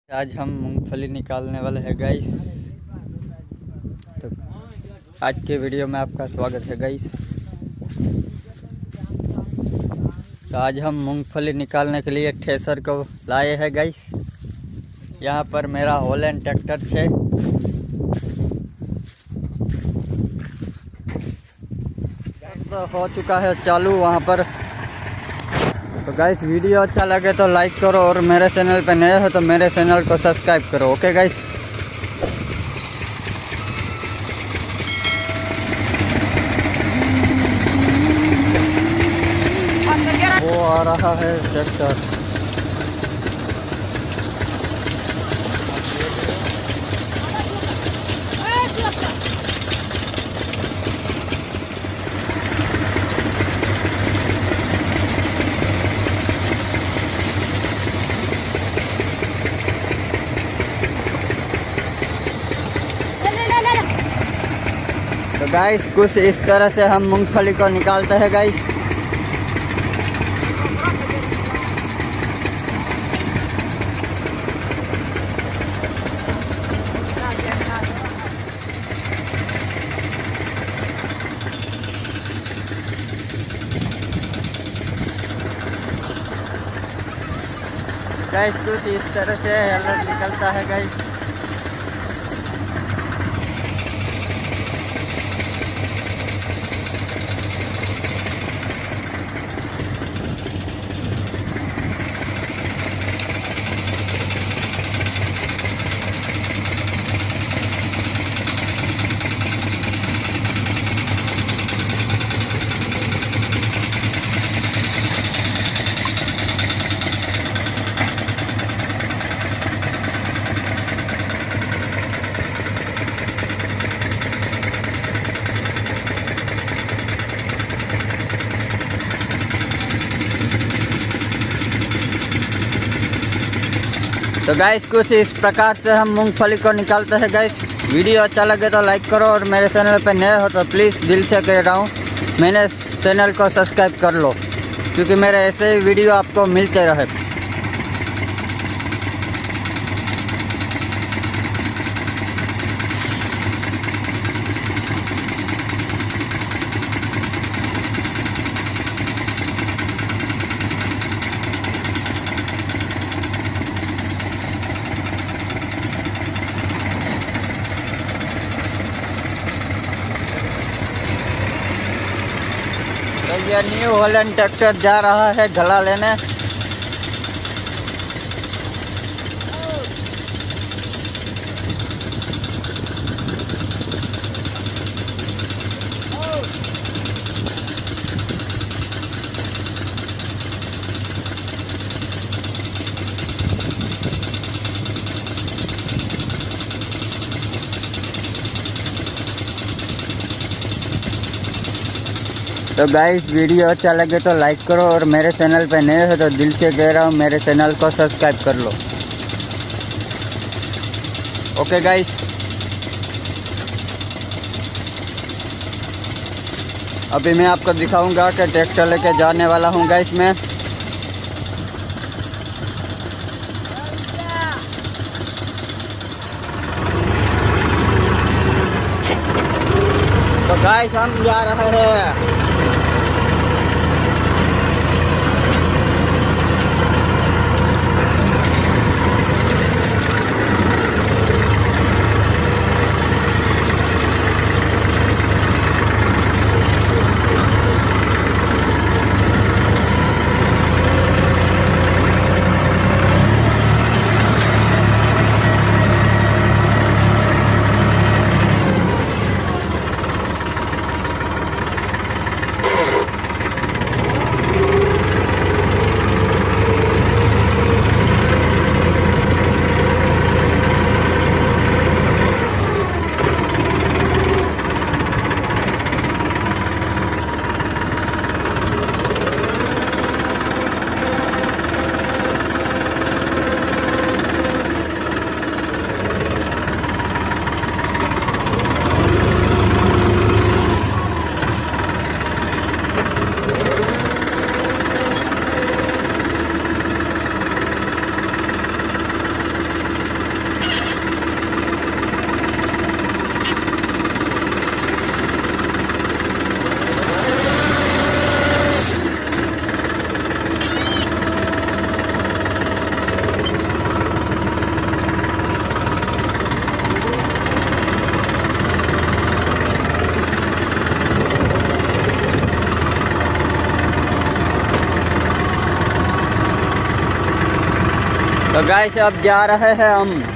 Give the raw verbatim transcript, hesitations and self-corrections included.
आज हम मूंगफली निकालने वाले हैं गाइस। तो आज के वीडियो में आपका स्वागत है गाइस। तो आज हम मूंगफली निकालने के लिए थ्रेसर को लाए हैं गाइस। यहाँ पर मेरा हॉलैंड ट्रैक्टर है। तो हो चुका है चालू वहाँ पर। तो गाइस वीडियो अच्छा लगे तो लाइक करो और मेरे चैनल पे नए हो तो मेरे चैनल को सब्सक्राइब करो। Okay guys. वो आ रहा है ट्रैक्टर। तो गाइस कुछ इस तरह से हम मूंगफली को निकालते हैं गाइस। गाइस कुछ इस तरह से हेलमेट निकलता है गाइस। तो गाइस कुछ इस प्रकार से हम मूंगफली को निकालते हैं गाइस। वीडियो अच्छा लगे तो लाइक करो और मेरे चैनल पर नए हो तो प्लीज़ दिल से कह रहा हूँ मेरे चैनल को सब्सक्राइब कर लो, क्योंकि मेरे ऐसे ही वीडियो आपको मिलते रहे। तो ये न्यू हॉलैंड ट्रैक्टर जा रहा है घला लेने। तो गाइस वीडियो अच्छा लगे तो लाइक करो और मेरे चैनल पे नए हो तो दिल से कह रहा हूँ मेरे चैनल को सब्सक्राइब कर लो। Okay guys. अभी मैं आपको दिखाऊंगा कि ट्रैक्टर लेके जाने वाला हूँ गाइस मैं। तो गाइस हम जा रहे हैं। तो गाइस अब जा रहे हैं हम